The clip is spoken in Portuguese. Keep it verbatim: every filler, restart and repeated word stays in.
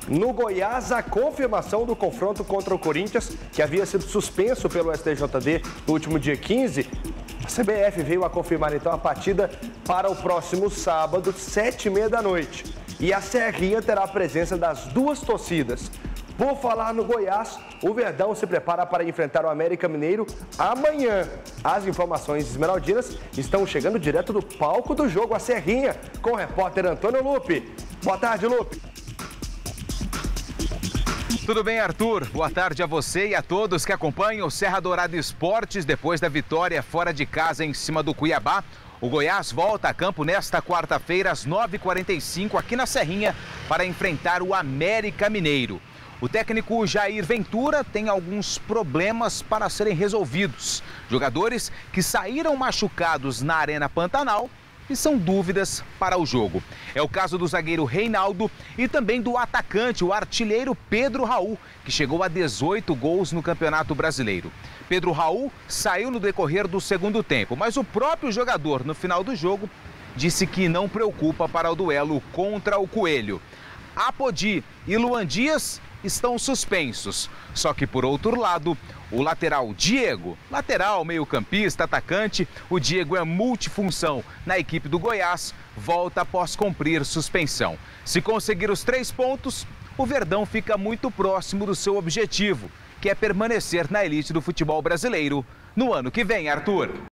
No Goiás, a confirmação do confronto contra o Corinthians, que havia sido suspenso pelo S T J D no último dia quinze. A C B F veio a confirmar então a partida para o próximo sábado, sete e meia da noite. E a Serrinha terá a presença das duas torcidas. Por falar no Goiás, o Verdão se prepara para enfrentar o América Mineiro amanhã. As informações esmeraldinas estão chegando direto do palco do jogo, a Serrinha, com o repórter Antônio Lupe. Boa tarde, Lupe. Tudo bem, Arthur? Boa tarde a você e a todos que acompanham o Serra Dourada Esportes. Depois da vitória fora de casa em cima do Cuiabá, o Goiás volta a campo nesta quarta-feira às nove e quarenta e cinco aqui na Serrinha para enfrentar o América Mineiro. O técnico Jair Ventura tem alguns problemas para serem resolvidos. Jogadores que saíram machucados na Arena Pantanal e são dúvidas para o jogo. É o caso do zagueiro Reinaldo e também do atacante, o artilheiro Pedro Raul, que chegou a dezoito gols no Campeonato Brasileiro. Pedro Raul saiu no decorrer do segundo tempo, mas o próprio jogador, no final do jogo, disse que não preocupa para o duelo contra o Coelho. Apodi e Luan Dias estão suspensos. Só que, por outro lado, o lateral Diego, lateral, meio-campista, atacante, o Diego é multifunção na equipe do Goiás, volta após cumprir suspensão. Se conseguir os três pontos, o Verdão fica muito próximo do seu objetivo, que é permanecer na elite do futebol brasileiro no ano que vem, Arthur.